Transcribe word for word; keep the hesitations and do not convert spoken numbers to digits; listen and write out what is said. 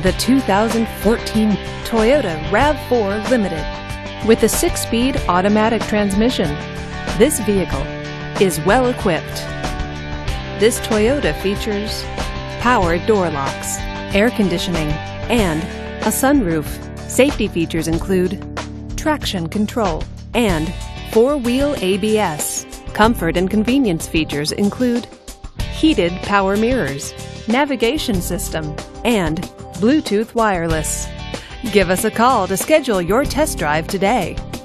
the two thousand fourteen Toyota RAV four Limited. With a six-speed automatic transmission, this vehicle is well equipped. This Toyota features power door locks, air conditioning, and a sunroof. Safety features include traction control and four-wheel A B S. Comfort and convenience features include heated power mirrors, navigation system, and Bluetooth wireless. Give us a call to schedule your test drive today.